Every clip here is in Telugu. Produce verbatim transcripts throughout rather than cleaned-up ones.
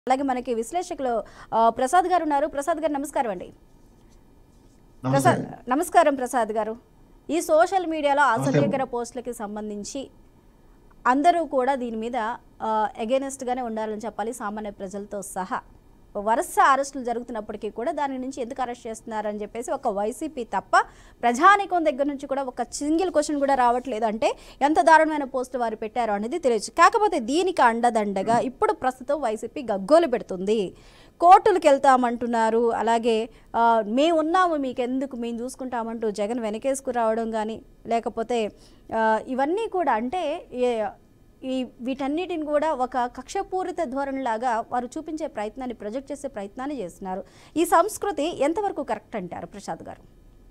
అలాగే మనకి విశ్లేషకులు ప్రసాద్ గారు ఉన్నారు. ప్రసాద్ గారు నమస్కారం అండి. ప్రసాద్ నమస్కారం ప్రసాద్ గారు. ఈ సోషల్ మీడియాలో అసభ్యకర పోస్టులకి సంబంధించి అందరూ కూడా దీని మీద అగైనెస్ట్ గానే ఉండాలని చెప్పాలి, సామాన్య ప్రజలతో సహా. వరుస అరెస్టులు జరుగుతున్నప్పటికీ కూడా దాని నుంచి ఎందుకు అరెస్ట్ చేస్తున్నారని చెప్పేసి ఒక వైసీపీ తప్ప ప్రజానీకం దగ్గర నుంచి కూడా ఒక సింగిల్ క్వశ్చన్ కూడా రావట్లేదు. అంటే ఎంత దారుణమైన పోస్టులు వారు పెట్టారో అనేది తెలియచ్చు. కాకపోతే దీనికి అండదండగా ఇప్పుడు ప్రస్తుతం వైసీపీ గగ్గోలు పెడుతుంది. కోర్టులకు వెళ్తామంటున్నారు. అలాగే మేము ఉన్నాము మీకెందుకు మేము చూసుకుంటామంటూ జగన్ వెనకేసుకు రావడం కానీ, లేకపోతే ఇవన్నీ కూడా అంటే ఈ వీటన్నిటిని కూడా ఒక కక్షపూరిత ధోరణిలాగా వారు చూపించే ప్రయత్నాన్ని, ప్రొజెక్ట్ చేసే ప్రయత్నాన్ని చేస్తున్నారు. ఈ సంస్కృతి ఎంతవరకు కరెక్ట్ అంటారు ప్రసాద్ గారు?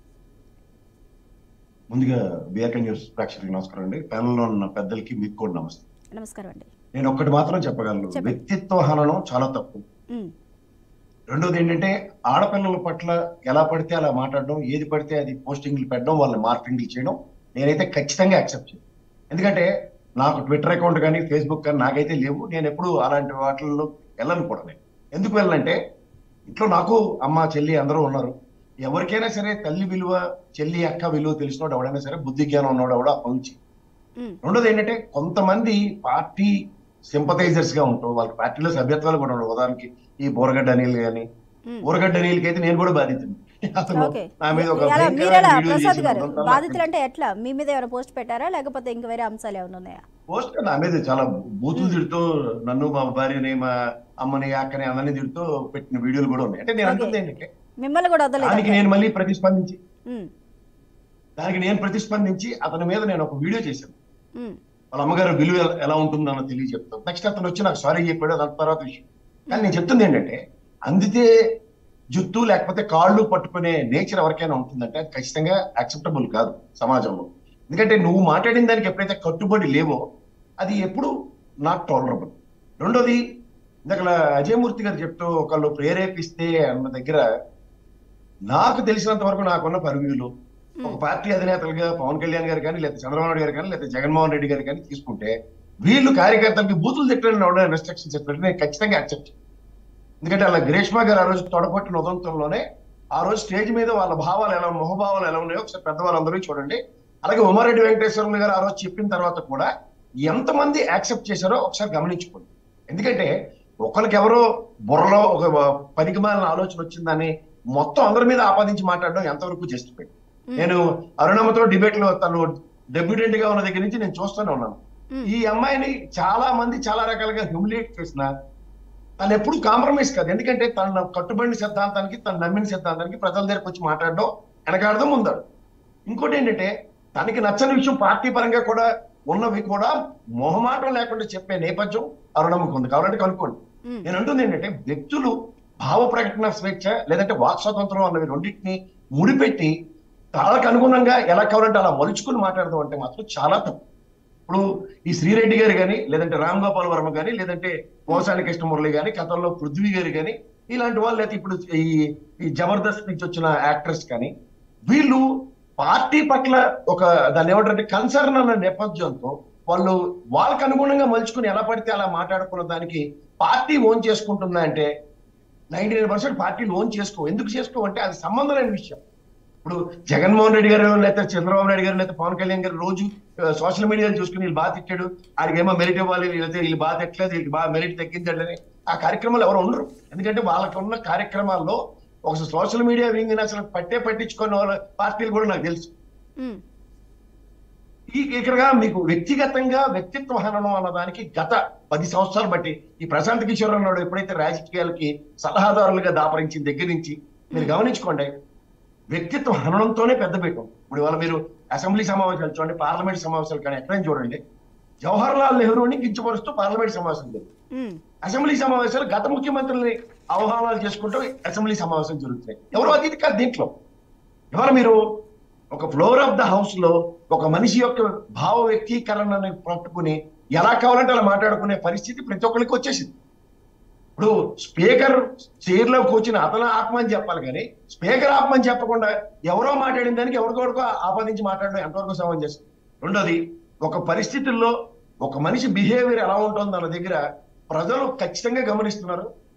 ముందుగా బిఆర్కే న్యూస్ ప్రేక్షకులకు నమస్కారం అండి. ప్యానెల్లో ఉన్న పెద్దలకి మీకు కూడా నమస్తే. నమస్కారం అండి. నేను ఒక్కటి మాత్రం చెప్పగలను, వ్యక్తిత్వ హననం చాలా తప్పు. రెండోది ఏంటంటే ఆడపిల్లల పట్ల ఎలా పడితే అలా మాట్లాడడం, ఏది పడితే అది పోస్టింగ్లు పెట్టడం, వాళ్ళని మార్పింగ్లు చేయడం నేనైతే ఖచ్చితంగా యాక్సెప్ట్ చేయను. ఎందుకంటే నాకు ట్విట్టర్ అకౌంట్ కానీ ఫేస్బుక్ కానీ నాకైతే లేవు. నేను ఎప్పుడు అలాంటి వాటిల్లో వెళ్ళను కూడా. నేను ఎందుకు వెళ్ళనంటే ఇంట్లో నాకు అమ్మ చెల్లి అందరూ ఉన్నారు. ఎవరికైనా సరే తల్లి విలువ, చెల్లి అక్క విలువ తెలిసినోడు ఎవడైనా సరే, బుద్ధి జ్ఞానం ఉన్నవాడు ఎవడో పంచి. రెండోది ఏంటంటే కొంతమంది పార్టీ సింపథైజర్స్ గా ఉంటారు, వాళ్ళకి పార్టీలో సభ్యత్వాలు కూడా ఉండవు. ఉదాహరణకి ఈ బోరగడ్డ అనిల్ గాని, బోరగడ్డ అనిల్కి అయితే నేను కూడా బాధితుని. బాధితులు అంటే ఎట్లా? మీ మీద ఎవరైనా పోస్ట్ పెట్టారా, లేకపోతే ఇంకా వేరే అంశాలు ఏమైనా ఉన్నాయా? పోస్ట్ నా మీద చాలా బూతులు తిడుతూ నన్ను, మా భార్యని, మా అమ్మని, అక్కని అందరినీ తిడుతూ పెట్టిన వీడియోలు కూడా ఉన్నాయి. అంటే నేను అంటుంది ఏంటంటే మిమ్మల్ని కూడా దానికి నేను మళ్ళీ ప్రతిస్పందించి దానికి నేను ప్రతిస్పందించి అతని మీద నేను ఒక వీడియో చేశాను. వాళ్ళ అమ్మగారు విలువ ఎలా ఉంటుందన్న తెలియజెప్తాను. నెక్స్ట్ అతను వచ్చి నాకు సారీ చెప్పాడు, దాని తర్వాత విషయం. కానీ నేను చెప్తుంది ఏంటంటే అందితే జుత్తు లేకపోతే కాళ్ళు పట్టుకునే నేచర్ ఎవరికైనా ఉంటుందంటే అది ఖచ్చితంగా యాక్సెప్టబుల్ కాదు సమాజంలో. ఎందుకంటే నువ్వు మాట్లాడిన దానికి ఎప్పుడైతే కట్టుబడి లేవో అది ఎప్పుడు నాట్ టాలరబుల్. రెండోది ఇందాక అజయమూర్తి గారు చెప్తూ ఒకళ్ళు ప్రేరేపిస్తే అన్న దగ్గర నాకు తెలిసినంత వరకు నాకున్న పరిమితులు ఒక పార్టీ అధినేతలుగా పవన్ కళ్యాణ్ గారు కానీ, లేదా చంద్రబాబు నాయుడు గారు కానీ, లేదా జగన్మోహన్ రెడ్డి గారు కానీ తీసుకుంటే వీళ్ళు కార్యకర్తలకి బూతులు తిట్టడం రెస్ట్రిక్షన్స్ చెప్పినట్టు నేను ఖచ్చితంగా యాక్సెప్ట్ చేయను. ఎందుకంటే అలా గ్రేష్మా గారు ఆ రోజు తొడగొట్టిన ఉదంతంలోనే ఆ రోజు స్టేజ్ మీద వాళ్ళ భావాలు ఎలా, మొహభావాలు ఎలా ఉన్నాయో ఒకసారి పెద్దవాళ్ళందరూ చూడండి. అలాగే ఉమారెడ్డి వెంకటేశ్వర గారు ఆ రోజు చెప్పిన తర్వాత కూడా ఎంతమంది యాక్సెప్ట్ చేశారో ఒకసారి గమనించుకోండి. ఎందుకంటే ఒకరికి ఎవరో బుర్రలో ఒక పనికిమాలిన ఆలోచన వచ్చిందని మొత్తం అందరి మీద ఆపాదించి మాట్లాడడం ఎంతవరకు జస్టిఫైడ్. నేను అరుణమ్మతో డిబేట్ లో తను డెప్యూటెంట్ గా ఉన్న దగ్గర నుంచి నేను చూస్తూనే ఉన్నాను. ఈ అమ్మాయిని చాలా మంది చాలా రకాలుగా హ్యూమిలియేట్ చేసిన తను ఎప్పుడు కాంప్రమైజ్ కాదు. ఎందుకంటే తన కట్టుబడిన సిద్ధాంతానికి, తను నమ్మిన సిద్ధాంతానికి ప్రజల దగ్గరకు వచ్చి మాట్లాడడం వెనకాడడం ఉందాడు. ఇంకోటి ఏంటంటే తనకి నచ్చని విషయం పార్టీ పరంగా కూడా ఉన్నవి కూడా మొహమాటం లేకుండా చెప్పే నేపథ్యం అరుణమ్మకు ఉంది. కాబట్టి కనుక్కోండి. నేను అంటుంది ఏంటంటే వ్యక్తులు భావ ప్రకటన స్వేచ్ఛ లేదంటే వాక్ స్వాతంత్రం అన్నవి రెండింటిని ముడిపెట్టి వాళ్ళకి అనుగుణంగా ఎలా కావాలంటే అలా మలుచుకుని మాట్లాడదాం అంటే మాత్రం చాలా తప్పు. ఇప్పుడు ఈ శ్రీరెడ్డి గారు కానీ, లేదంటే రామ్ గోపాల్ వర్మ కానీ, లేదంటే కోసాని కృష్ణమురళి కానీ, కథల్లో పృథ్వీ గారు కానీ, ఇలాంటి వాళ్ళు, లేకపోతే ఇప్పుడు ఈ ఈ జబర్దస్త్ నుంచి వచ్చిన యాక్టర్స్ కానీ, వీళ్ళు పార్టీ పట్ల ఒక దాన్ని ఏమంటారంటే కన్సర్న్ అన్న నేపథ్యంతో వాళ్ళు వాళ్ళకి అనుగుణంగా మలుచుకుని ఎలా పడితే అలా మాట్లాడుకున్న దానికి పార్టీ ఓన్ చేసుకుంటుందా అంటే నైన్టీ నైన్ పర్సెంట్ పార్టీలు ఓన్ చేసుకో. ఎందుకు చేసుకో అంటే అది సంబంధం లేని విషయం. ఇప్పుడు జగన్మోహన్ రెడ్డి గారు, లేకపోతే చంద్రబాబు నాయుడు గారు, లేకపోతే పవన్ కళ్యాణ్ గారు రోజు సోషల్ మీడియాలో చూసుకుని వీళ్ళు బాగా తిట్టాడు, ఆడికేమో మెరిట్ ఇవ్వాలి, లేకపోతే వీళ్ళు బాగా తిట్టలేదు, వీళ్ళకి బాగా మెరిట్ తగ్గించండి అని ఆ కార్యక్రమాలు ఎవరు ఉండరు. ఎందుకంటే వాళ్ళకి ఉన్న కార్యక్రమాల్లో ఒక సోషల్ మీడియా వింగిని అసలు పట్టే పట్టించుకున్న వాళ్ళ పార్టీలు కూడా నాకు తెలుసు. ఈ ఇక్కడగా మీకు వ్యక్తిగతంగా వ్యక్తిత్వ హననం అన్నదానికి గత పది సంవత్సరాలు బట్టి ఈ ప్రశాంత్ కిషోర్ అన్నాడు ఎప్పుడైతే రాజకీయాలకి సలహాదారులుగా దాపరించిన దగ్గర నుంచి మీరు గమనించుకోండి, వ్యక్తిత్వ హననంతోనే పెద్ద పీఠం. ఇప్పుడు ఇవాళ మీరు అసెంబ్లీ సమావేశాలు చూడండి, పార్లమెంట్ సమావేశాలు కానీ ఎక్కడైనా చూడండి, జవహర్ లాల్ నెహ్రూని కించపరుస్తూ పార్లమెంట్ సమావేశాలు జరుగుతాయి. అసెంబ్లీ సమావేశాలు గత ముఖ్యమంత్రుల్ని ఆహ్వానాలు చేసుకుంటూ అసెంబ్లీ సమావేశాలు జరుగుతాయి. ఎవరు అతీతి కాదు దీంట్లో. ఇవాళ మీరు ఒక ఫ్లోర్ ఆఫ్ ద హౌస్ లో ఒక మనిషి యొక్క భావ వ్యక్తీకరణని పట్టుకుని ఎలా కావాలంటే అలా మాట్లాడుకునే పరిస్థితి ప్రతి ఒక్కరికి వచ్చేసింది. ఇప్పుడు స్పీకర్ చైర్ లో కూర్చుని అతను ఆత్మని చెప్పాలి, కానీ స్పీకర్ ఆత్మని చెప్పకుండా ఎవరో మాట్లాడిన దానికి ఎవరికొకరికో ఆపాదించి మాట్లాడడం ఎంతవరకు సమంజసం. రెండోది ఒక పరిస్థితుల్లో ఒక మనిషి బిహేవియర్ ఎలా ఉంటుందో దాని దగ్గర ప్రజలు ఖచ్చితంగా గమనిస్తున్నారు.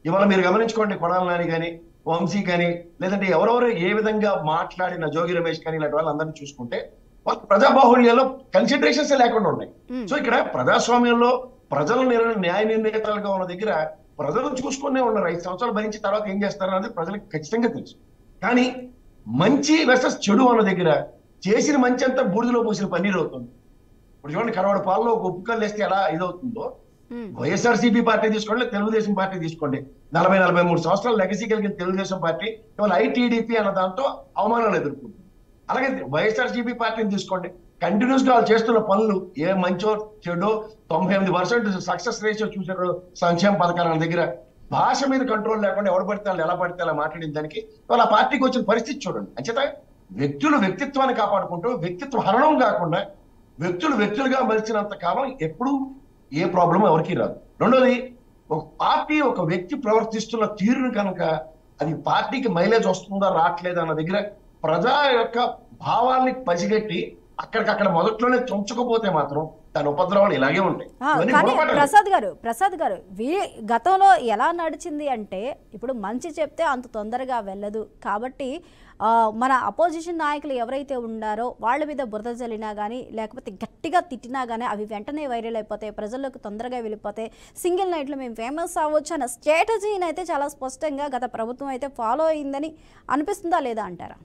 ఇవాళ మీరు గమనించుకోండి, కొడాలి నాని కానీ, వంశీ కానీ, లేదంటే ఎవరెవరు ఏ విధంగా మాట్లాడిన జోగి రమేష్ కానీ ఇలాంటి వాళ్ళందరినీ చూసుకుంటే వాళ్ళ ప్రజాబాహుళ్యంలో కన్సిడరేషన్స్ లేకుండా ఉన్నాయి. సో ఇక్కడ ప్రజాస్వామ్యంలో ప్రజల నిర్ణయం న్యాయ నిర్ణేతలుగా ఉన్న దగ్గర ప్రజలు చూసుకునే ఉన్నారు. ఐదు సంవత్సరాలు భరించి తర్వాత ఏం చేస్తారు అనేది ప్రజలకు ఖచ్చితంగా తెలుసు. కానీ మంచి వర్సెస్ చెడు అన్న దగ్గర చేసిన మంచి అంతా బూడిదలో పోసిన పన్నీరు అవుతుంది. ఇప్పుడు చూడండి, కరవాడ పాలలో ఒక ఉప్పు కళ్ళు వేస్తే ఎలా ఇదవుతుందో, వైఎస్ఆర్సీపీ పార్టీ తీసుకోండి, తెలుగుదేశం పార్టీ తీసుకోండి, నలభై నలభై మూడు సంవత్సరాలు లెగసీ కలిగిన తెలుగుదేశం పార్టీ ఇవాళ ఐటీడీపీ అన్న దాంతో అవమానాలు ఎదుర్కొంటుంది. అలాగే వైఎస్ఆర్సీపీ పార్టీని తీసుకోండి, కంటిన్యూస్ గా వాళ్ళు చేస్తున్న పనులు ఏ మంచో చెడో తొంభై ఎనిమిది పర్సెంట్ సక్సెస్ రేషియో చూసారు సంక్షేమ పథకాల దగ్గర. భాష మీద కంట్రోల్ లేకుండా ఎవరు పడితే వాళ్ళు ఎలా పడితే అలా మాట్లాడిన దానికి వాళ్ళ పార్టీకి వచ్చిన పరిస్థితి చూడండి. అంచేత వ్యక్తులు వ్యక్తిత్వాన్ని కాపాడుకుంటూ వ్యక్తిత్వ హరణం కాకుండా వ్యక్తులు వ్యక్తులుగా మలిచినంత కాలం ఎప్పుడు ఏ ప్రాబ్లం ఎవరికి రాదు. రెండోది, ఒక పార్టీ ఒక వ్యక్తి ప్రవర్తిస్తున్న తీరును కనుక అది పార్టీకి మైలేజ్ వస్తుందా రావట్లేదా అన్న దగ్గర ప్రజా యొక్క భావాల్ని పసిగట్టి అక్కడికక్కడ మొదట్లోనే తుంచకపోతే మాత్రం దాని ఉపద్రవాలు ఇలాగే ఉంటాయి. కానీ ప్రసాద్ గారు ప్రసాద్ గారు వీ గతంలో ఎలా నడిచింది అంటే, ఇప్పుడు మంచి చెప్తే అంత తొందరగా వెళ్ళదు కాబట్టి మన అపోజిషన్ నాయకులు ఎవరైతే ఉన్నారో వాళ్ళ మీద బురద జల్లినా కానీ లేకపోతే గట్టిగా తిట్టినా కానీ అవి వెంటనే వైరల్ అయిపోతాయి, ప్రజల్లోకి తొందరగా వెళ్ళిపోతాయి, సింగిల్ నైట్లో మేము ఫేమస్ అవ్వచ్చు అన్న స్ట్రాటజీని అయితే చాలా స్పష్టంగా గత ప్రభుత్వం అయితే ఫాలో అయిందని అనిపిస్తుందా లేదా అంటారా?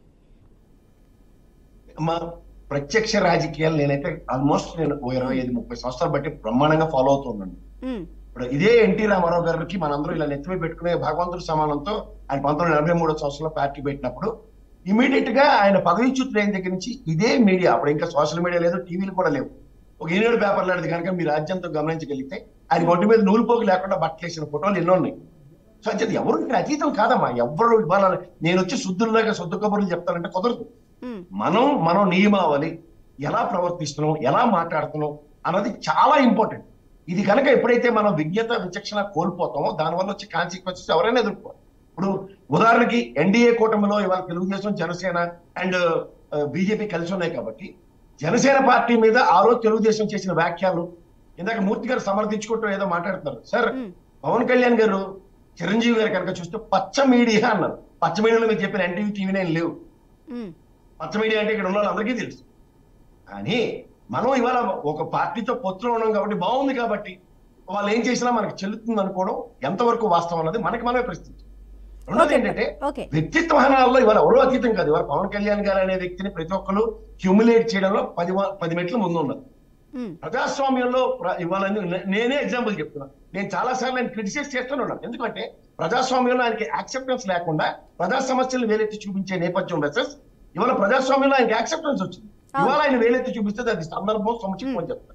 మా ప్రత్యక్ష రాజకీయాలు నేనైతే ఆల్మోస్ట్ నేను ఇరవై ఐదు ముప్పై సంవత్సరాలు బట్టి బ్రహ్మాండంగా ఫాలో అవుతున్నాను. ఇప్పుడు ఇదే ఎన్టీ రామారావు గారికి మనందరూ ఇలా నెత్తిమీ పెట్టుకునే భగవంతుడి సమానంతో ఆయన పంతొమ్మిది నలభై మూడో సంవత్సరంలో పార్టీ పెట్టినప్పుడు ఇమీడియట్ గా ఆయన పదవిచ్యుతులు అయిన దగ్గర నుంచి ఇదే మీడియా, అప్పుడు ఇంకా సోషల్ మీడియా లేదు, టీవీలు కూడా లేవు, ఒక ఈనాడు పేపర్ లాంటిది కనుక మీ రాజ్యంతో గమనించగలిగితే ఆయన ఒంటి మీద నూలుపోగు లేకుండా బట్టలేసిన ఫోటోలు ఎన్నో ఉన్నాయి. సో అది ఎవరు అతీతం కాదమ్మా. ఎవరు ఇవాళ నేను వచ్చి శుద్ధుల్లాగా శుద్ధ కబుర్లు చెప్తానంటే కుదరదు. మనం మనం నియమావళి ఎలా ప్రవర్తిస్తున్నాం, ఎలా మాట్లాడుతున్నాం అన్నది చాలా ఇంపార్టెంట్. ఇది కనుక ఎప్పుడైతే మనం విజ్ఞత విచక్షణ కోల్పోతామో దానివల్ల వచ్చే కాన్సిక్వెన్సెస్ ఎవరైనా ఎదుర్కోవాలి. ఇప్పుడు ఉదాహరణకి ఎన్డీఏ కూటమిలో ఇవాళ తెలుగుదేశం, జనసేన అండ్ బీజేపీ కలిసి ఉన్నాయి కాబట్టి జనసేన పార్టీ మీద ఆ రోజు తెలుగుదేశం చేసిన వ్యాఖ్యలు ఇందాక మూర్తి గారు సమర్థించుకుంటూ ఏదో మాట్లాడుతున్నారు. సార్, పవన్ కళ్యాణ్ గారు చిరంజీవి గారు కనుక చూస్తే పచ్చ మీడియా అన్నారు. పచ్చ మీడియాలో మీరు చెప్పిన ఎన్టీవీ టీవీ నైన్ లేవు. పచ్చ మీడియా అంటే ఇక్కడ ఉన్న వాళ్ళందరికీ తెలుసు. కానీ మనం ఇవాళ ఒక పార్టీతో పొత్తులో ఉన్నాం కాబట్టి బాగుంది కాబట్టి వాళ్ళు ఏం చేసినా మనకు చెల్లుతుంది అనుకోవడం ఎంతవరకు వాస్తవం అన్నది మనకి మనమే ప్రశ్నించాం. రెండోది ఏంటంటే వ్యక్తిత్వ హనాల్లో ఇవాళ ఎవరో అతీతం కాదు. ఇవాళ పవన్ కళ్యాణ్ గారు అనే వ్యక్తిని ప్రతి ఒక్కరు హ్యూమిలేట్ చేయడంలో పది పది మెట్ల ముందు ఉన్నారు. ప్రజాస్వామ్యంలో ఇవాళ నేనే ఎగ్జాంపుల్ చెప్తున్నా. నేను చాలా సార్లు ఆయన క్రిటిసైజ్ చేస్తూనే ఉన్నాను. ఎందుకంటే ప్రజాస్వామ్యంలో ఆయనకి యాక్సెప్టెన్స్ లేకుండా ప్రజా సమస్యలు వేలెత్తి చూపించే నేపథ్యం వెసెస్ ఇవాళ ప్రజాస్వామ్యంలో ఆయనకి యాక్సెప్టెన్స్ వచ్చింది. ఇవాళ ఆయన వేలెత్తి చూపిస్తే అది సందర్భం సముచితం అని చెప్తాను.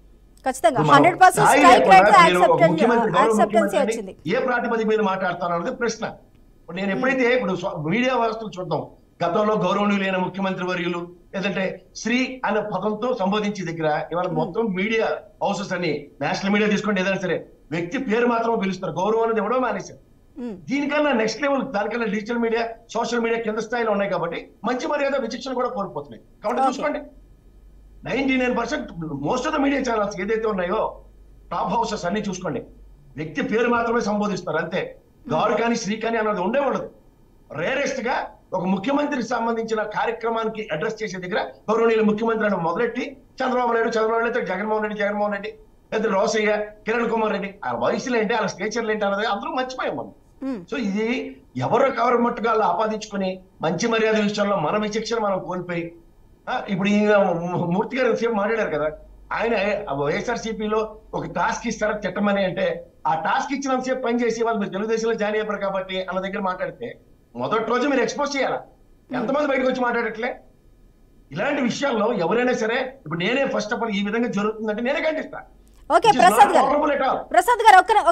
ఏ ప్రాతిపదిక మీద మాట్లాడతాను అన్నది ప్రశ్న. ఇప్పుడు నేను ఎప్పుడైతే ఇప్పుడు మీడియా వ్యవస్థలు చూద్దాం, గతంలో గౌరవనీయులైన ముఖ్యమంత్రి వర్యులు లేదంటే శ్రీ అనే పదంతో సంబోధించే దగ్గర ఇవాళ మొత్తం మీడియా హౌసెస్ అని నేషనల్ మీడియా తీసుకోండి ఏదైనా సరే వ్యక్తి పేరు మాత్రమే పిలుస్తారు, గౌరవం అనేది ఎవడో మానేశారు. దీనికన్నా నెక్స్ట్ లెవెల్ దానికన్నా డిజిటల్ మీడియా, సోషల్ మీడియా కింద స్థాయిలో ఉన్నాయి కాబట్టి మంచి మర్యాద విచక్షణ కూడా కోల్పోతున్నాయి. కాబట్టి చూసుకోండి, ninety nine percent most of the media channels ఏదైతే ఉన్నాయో టాప్ హౌసెస్ అన్ని చూసుకోండి వ్యక్తి పేరు మాత్రమే సంబోధిస్తారు అంతే. గారు కానీ శ్రీ కానీ అన్నది ఉండే ఉండదు. రేరెస్ట్ గా ఒక ముఖ్యమంత్రికి సంబంధించిన కార్యక్రమానికి అడ్రస్ చేసే దగ్గర గౌరవనీయుల ముఖ్యమంత్రి అని మొదలెట్టి చంద్రబాబు నాయుడు, చంద్రబాబు నాయుడు, జగన్మోహన్ రెడ్డి, జగన్మోహన్ రెడ్డి, లేదా రోసయ్య, కిరణ్ కుమార్ రెడ్డి, ఆ వయసులు ఏంటి, వాళ్ళ స్టేచర్లు ఏంటి అన్నది అందరూ మర్చిపోయాం మనం. సో ఇది ఎవరు కవర్ మట్టుగా ఆపాదించుకుని మంచి మర్యాద విషయంలో మన విచక్షణ మనం కోల్పోయి ఇప్పుడు ఈ మూర్తి గారు సేపు మాట్లాడారు కదా, ఆయన వైఎస్ఆర్సీపీలో ఒక టాస్క్ ఇస్తారా తిట్టమని అంటే ఆ టాస్క్ ఇచ్చినంతసేపు పని చేసి వాళ్ళు మీరు తెలుగుదేశంలో జాయిన్ అయ్యారు కాబట్టి అన్న దగ్గర మాట్లాడితే మొదటి రోజు మీరు ఎక్స్పోజ్ చేయాలా? ఎంతమంది బయటకు వచ్చి మాట్లాడట్లే? ఇలాంటి విషయాల్లో ఎవరైనా సరే ఇప్పుడు నేనే ఫస్ట్ ఆఫ్ ఆల్ ఈ విధంగా జరుగుతుందంటే నేనే ఖండిస్తా. ఓకే ప్రసాద్ గారు, ప్రసాద్ గారు